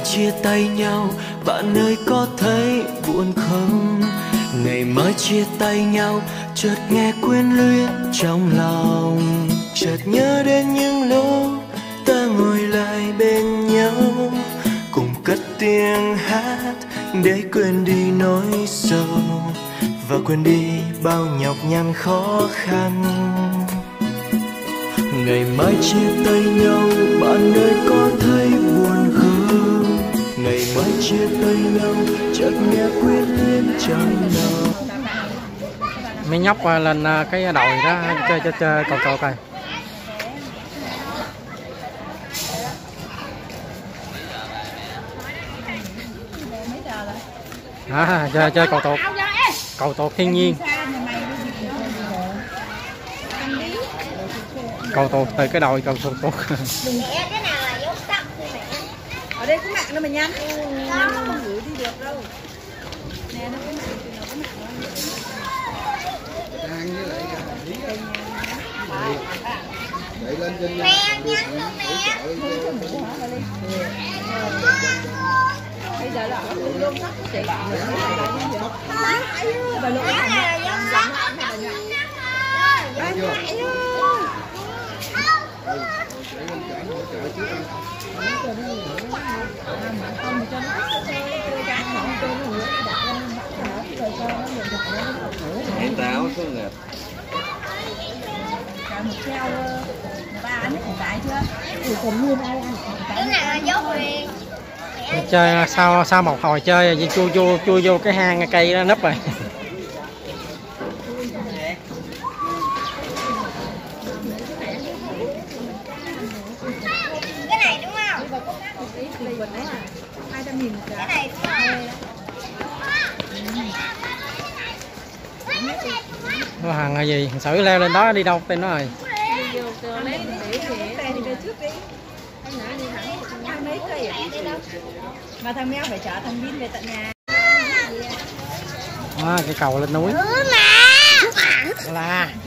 chia tay nhau, bạn ơi có thấy buồn không? Ngày mai chia tay nhau, chợt nghe quyến luyến trong lòng. Chợt nhớ đến những lúc ta ngồi lại bên nhau, cùng cất tiếng hát để quên đi nỗi sầu và quên đi bao nhọc nhằn khó khăn. Ngày mai chia tay nhau, bạn ơi có thấy buồn không? Ngày mai chia tay nhau, chợt nghe quyến luyến trong lòng. Mấy nhóc lên cái đồi đó chơi cầu cầu coi. Chơi cầu tột thiên nhiên, cầu tột từ cái đồi cầu tột. Ở đây có mạng đâu mà nhắn. Nó không gửi đi được đâu. Nè nó có mạng thì nó có mạng đó. Đẩy lên trên Mẹ nhắn luôn mẹ. Bây giờ là luôn sắp chị. Bà luôn là giống sắp. Em táo xuống nè. Một treo ba anh hiện tại chưa? Thì còn nguyên ai ăn. Cái này là dấu huyền. Chơi sau một hồi chơi chui vô cái hang cây đó nấp rồi. Cái này đúng không? Cái này đúng không? Nó hàng gì thằng Sử leo lên đó đi đâu tên nó rồi. Mà thằng Mèo phải chở thằng Vin về tận nhà. Cái cầu lên núi. Là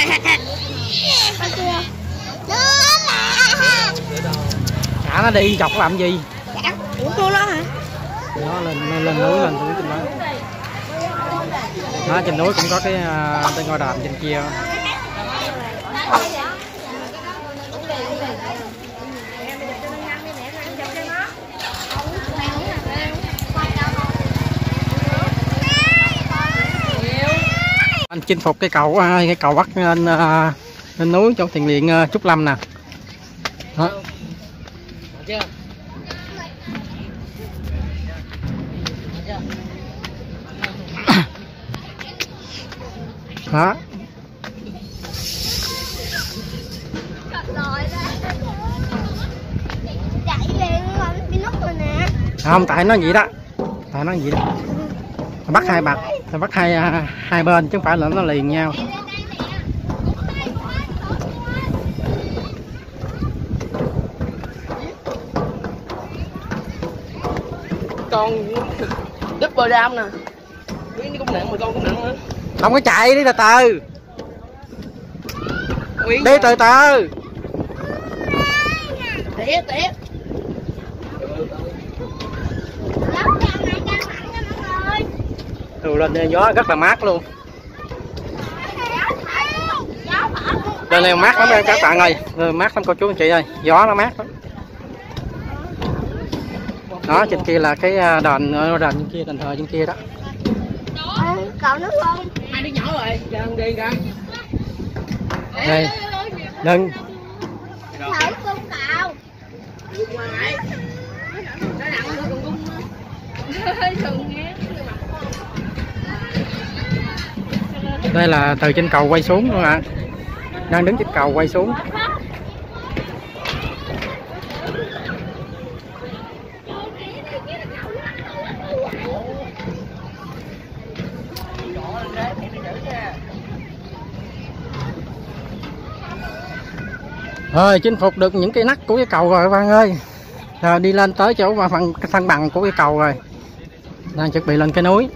cả nó đi dọc làm gì? Ủa cô đó hả? Nó lên núi trên đó. Đó, trên núi cũng có cái ngôi đền trên kia. Anh chinh phục cái cầu bắc lên núi chỗ thiền viện Trúc Lâm nè. Đó. Đó. Không, tại nó vậy đó. Tại nó vậy đó. Bắt hai bạc, bắt hai bên chứ không phải là nó liền nhau. Con Double Dam nè. Miếng cũng nặng mà con cũng nặng nữa. Không có chạy, đi từ từ. Đi từ từ. Tỉa. Từ lên gió rất là mát luôn. Lên này mát lắm các bạn ơi. Mát lắm cô chú anh chị ơi. Gió nó mát lắm. Đó, trên kia là cái đền trên kia, đền thờ trên kia đó. Cậu nước không? Hai đứa nhỏ rồi, giờ không đi ra. Đây. Đừng. Thử cung cậu. Nó nặng hơn con cung. Đây là từ trên cầu quay xuống luôn ạ. Đang đứng trên cầu quay xuống. Rồi chinh phục được những cái nấc của cái cầu rồi các bạn ơi. Rồi đi lên tới chỗ mà phần thân bằng của cái cầu rồi. Đang chuẩn bị lên cái núi.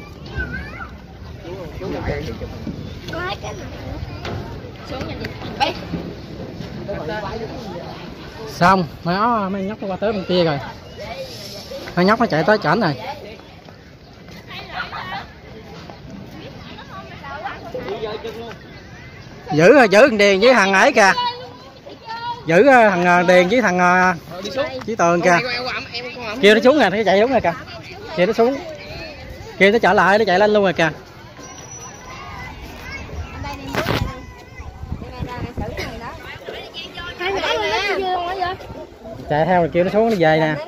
Xong, mấy nhóc qua tới bên kia rồi. Con nhóc nó chạy tới chảnh này. Giữ thằng Điền với thằng ấy kìa. Giữ thằng Điền với thằng với Tường kìa. Kia nó xuống nè, nó chạy xuống rồi kìa. Kia nó xuống. Kia nó trở lại, nó chạy lên luôn rồi kìa. Chạy theo rồi kêu nó xuống nó về nè.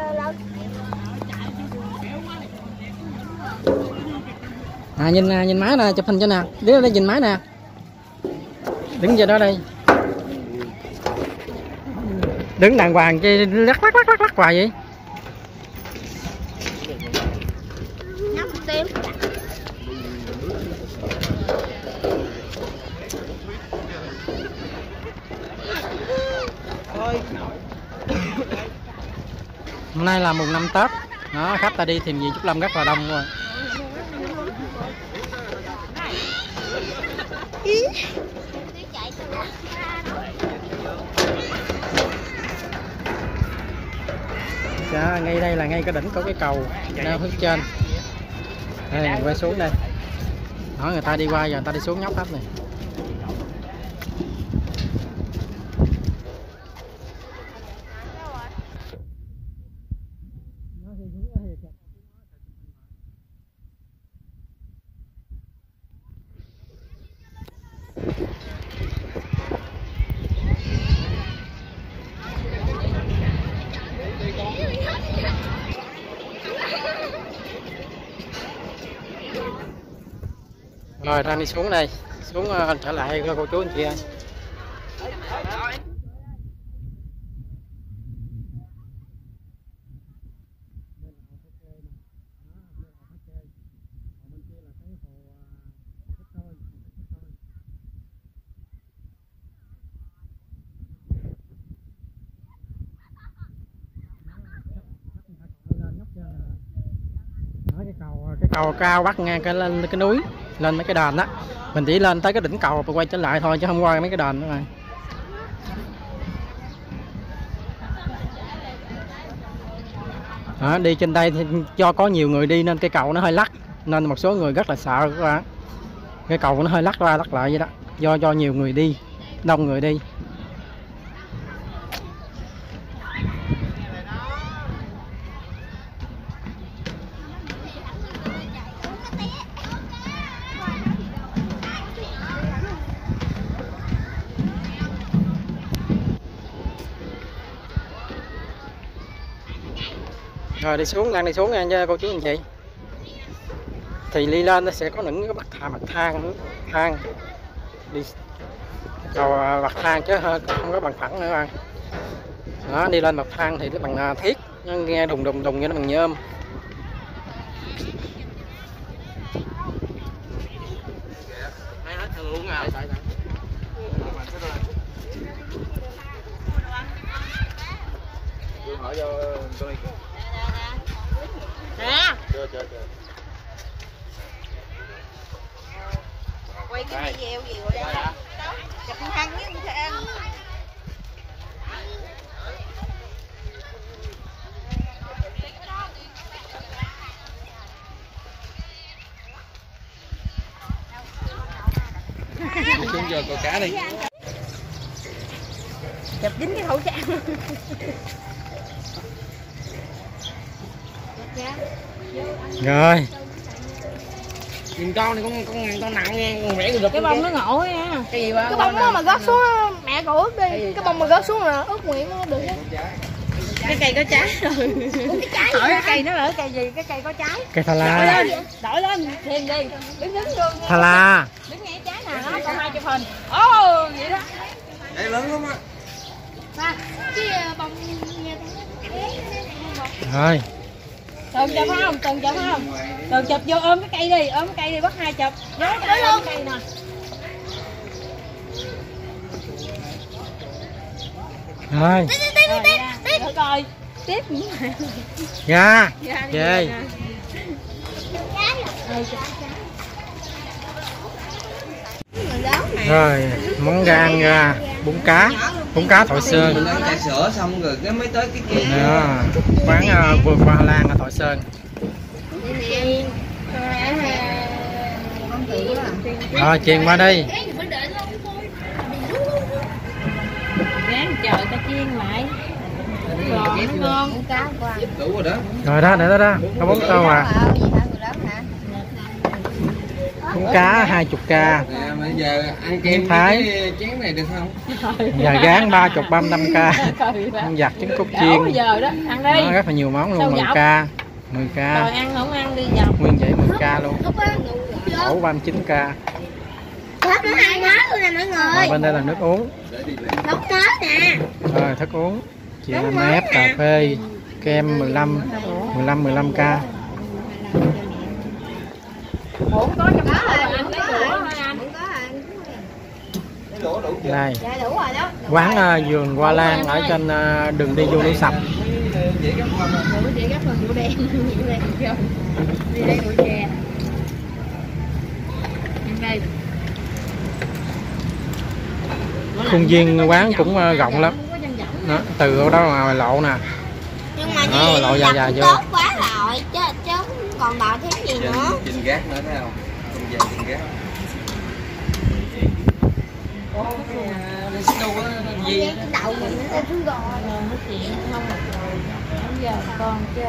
Nhìn máy nè, chụp hình cho nè. Đứa đây nhìn máy nè. Đứng trên đó đây. Đứng đàng hoàng chứ lắc hoài vậy. Hôm nay là mùng 5 Tết. Đó, khách ta đi tìm gì Trúc Lâm rất là đông rồi. Đó, ngay đây là ngay cái đỉnh của cái cầu neo phía trên. Đây, mình quay xuống đây. Đó, người ta đi qua giờ người ta đi xuống nhóc hết này. Rồi đang đi xuống đây, xuống trở lại cô chú anh chị ơi. Cái cầu cao bắt ngang cái lên cái núi, lên mấy cái đền đó. Mình chỉ lên tới cái đỉnh cầu và quay trở lại thôi chứ không qua mấy cái đền nữa rồi. Đó, đi trên đây thì do có nhiều người đi nên cây cầu nó hơi lắc, nên một số người rất là sợ các bạn. Cái cầu nó hơi lắc qua lắc lại vậy đó, do nhiều người đi, đông người đi. Rồi đi xuống, đang đi xuống nha cô chú anh chị. Thì đi lên nó sẽ có những cái bậc thang đi cầu bậc thang chứ không có bằng phẳng nữa bạn. Đó, đi lên bậc thang thì nó bằng thiết, nó nghe đùng cho nó bằng nhôm. Quay cái video gì rồi đó. Chụp thằng với người ta ăn. Xuống giờ câu cá đi. Chụp dính cái khẩu trang. Rồi. Nhìn con này con nặng nha, con vẽ được. Cái bông nó ngộ nha. Cái gì ba? Cái bông đó mà rớt xuống mẹ cậu ướt đi. Cái bông mà rớt xuống là ướt nguyện nó được. Cái cây có trái rồi. Cái trái. Hỏi cái cây nó là cái cây gì? Cái cây có trái. Cây Thà La. Đổi lên thêm đi. Đứng luôn. Thà La. Đứng ngay trái nào nó còn 2 chụp hình. Ồ, vậy đó. Đây lớn lắm á. Cái bông Rồi. Tường chụp phải không? Tường chụp phải không? Tường chụp vô ôm cái cây đi, bắt 2 chụp. Nhớ cái ôm cái cây nè. Rồi. Rồi coi. Tiếp. Dạ. Về. Rồi, món ra ăn ra bún cá. Bún cá Thoại Sơn. Mình ăn trà sữa xong rồi cái mới tới cái kia. Đó, quán vườn hoa lan ở Thoại Sơn. Rồi chiên qua đi. Ráng chờ ta chiên lại. Giòn nó ngon. Cá qua. Đủ rồi đó. Rồi đó, để đó, có 4 tô à. Bún cá 20k. À, bây giờ ăn kem Thái. cái chén này được không? Giờ gán 30, 35k. Ăn giặt trứng cút chiên. Giờ đó, ăn đi. Đó, rất là nhiều món luôn, 10k. 10k. Rồi ăn không ăn đi dọc. Nguyên vậy 10k luôn. Ổ 39k. Hết nó 2 mớ luôn nè mọi Rồi, người. bên đây là nước uống. Nấu mớ nè. Rồi thức uống. Chị làm ép, cà phê, kem 15k. Ủa có trong đó rồi, anh lấy đũa thôi anh. Đây. Dạ đủ rồi đó. Quán vườn hoa lan ở trên đường đi vô núi Sập. Chị gấp phần rượu đen chưa? Đi đây rượu chè. Ăn đây. Khuôn viên quán cũng rộng lắm. Đó, từ đó ngoài lộ nè. Nhưng mà Đó, lộ dài vô. tốt quá rồi chứ còn đòi thêm gì nữa. Trên gác nữa thấy không? Không về trên gác. Gì? Đậu mình nó xuống gò rồi nó chuyện không. Giờ con chơi.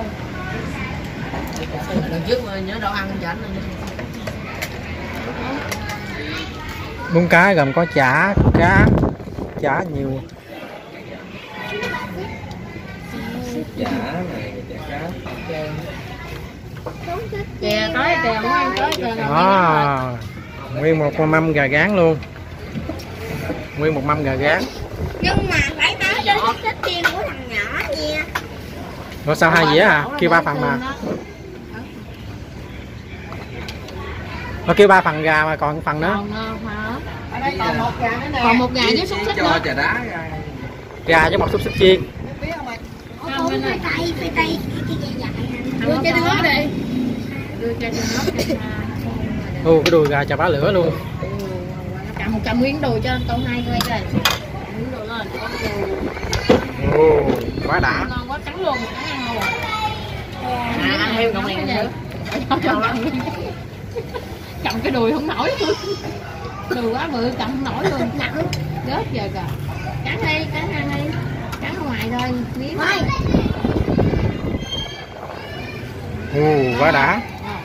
Lần trước mà nhớ đâu ăn chảnh rồi. Bún cá gồm có chả, cá, chả nhiều. Chả này, chả cá. Kìa tới kìa muốn ăn tới kìa. Đó, nguyên một mâm gà rán luôn. Nguyên một mâm gà rán. Nhưng mà phải nói đến thích chiên của thằng nhỏ nha. Rồi sao 2 dĩa à? Kêu 3 phần mà. Nó kêu 3 phần gà mà còn phần nữa. Ở đây còn 1 gà nữa nè. Còn 1 gà với xúc xích cho nữa. trà đá ra. Gà với một xúc xích chiên. Không, phải tay cái dài. Đưa cho đứa đi. Đưa cho đứa. Ô, cái đùi gà chà bá lửa luôn. Cầm miếng đùi cho con 2 người rồi. Miếng đùi lên. Ồ, quá đã. Ngon quá cắn luôn, cắn ăn luôn. Ăn thêm cộng này nữa. Cầm cái đùi không nổi luôn. Đùi quá bự cầm không nổi luôn. Nặng. Rớt giờ kìa. Cắn đi, cắn ăn đi. Cắn ở ngoài thôi, miếng. Ồ, quá đã.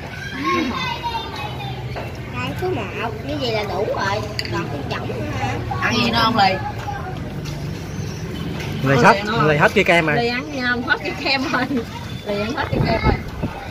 Cái số 1, như vậy là đủ rồi. Còn cái chỏng nữa hả? Ăn gì nữa không Lì? Lì hết cái kem rồi. Lì ăn gì không? Hết cái kem rồi. Lì ăn hết cái kem rồi.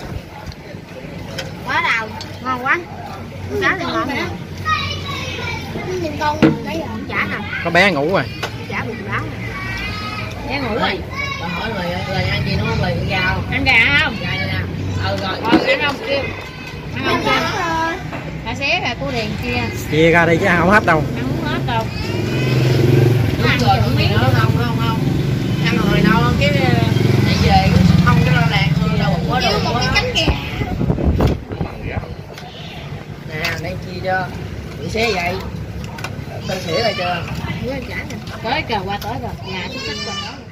Quá đầu, ngon quá. Cá thì ngon nè. Nhìn con lấy rồi, chả nè. Có bé ngủ rồi. Chả bị báo nè. Bé ngủ rồi. Bà hỏi Lì ăn gì nữa không Lì? Ăn gà không? Ăn gà không? Gà này nè. Rồi. Ăn không kêu. Ăn không kêu. Thả xé ra của đèn kia. Chia ra đi chứ ăn không hết đâu. Ăn không hết đâu. Đúng rồi, miếng nữa không. Ăn rồi đâu cái chạy về không cái lo làng đâu có đồ một cái cánh gà. Nè, đây chia cho. Bị xé vậy. Tôi xỉa lại chưa? Tới kìa, qua tới rồi. Nhà chút xích rồi đó.